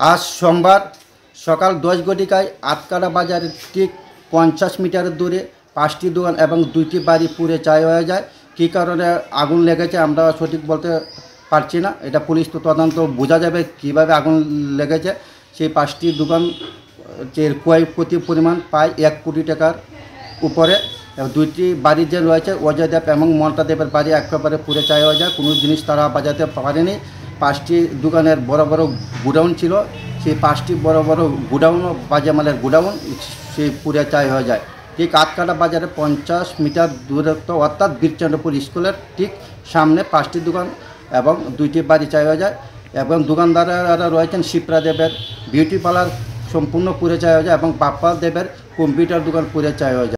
আজ সোমবার সকাল 10 ঘটিকায় আতকাটা বাজারের ঠিক 50 মিটার দূরে 5টি দোকান এবং 2টি বাড়ি পুড়ে ছাই হয়ে যায়। কী কারণে আগুন লেগেছে আমরা সঠিক বলতে পারছি না। এটা পুলিশ তো তদন্ত বোঝা যাবে কীভাবে আগুন লেগেছে। সেই 5টি দোকান যে ক্ষয়ক্ষতির পরিমাণ প্রায় 1 কোটি টাকার উপরে। 2টি বাড়ি যে রয়েছে অজয় দেব এবং মন্টা দেবের বাড়ি একেবারে পুড়ে ছাই হয়ে যায়, কোনো জিনিস তারা বাজাতে পারেনি। 5টি দোকানের বড় বড় গোডাউন ছিল, সেই 5টি বড় বড় গোডাউনও বাজে মালের গোডাউন সেই পুড়ে ছাই হয়ে যায়। ঠিক আতকাটা বাজারে 50 মিটার দূরত্ব অর্থাৎ বীরচন্দ্রপুর স্কুলের ঠিক সামনে 5টি দোকান এবং 2টি বাড়ি ছাই হয়ে যায়। এবং দোকানদাররা রয়েছেন শিপ্রা দেবের বিউটি পার্লার সম্পূর্ণ পুড়ে ছাই হয়ে যায় এবং বাপ্পা দেবের কম্পিউটার দোকান পুড়ে ছাই হয়ে যায়।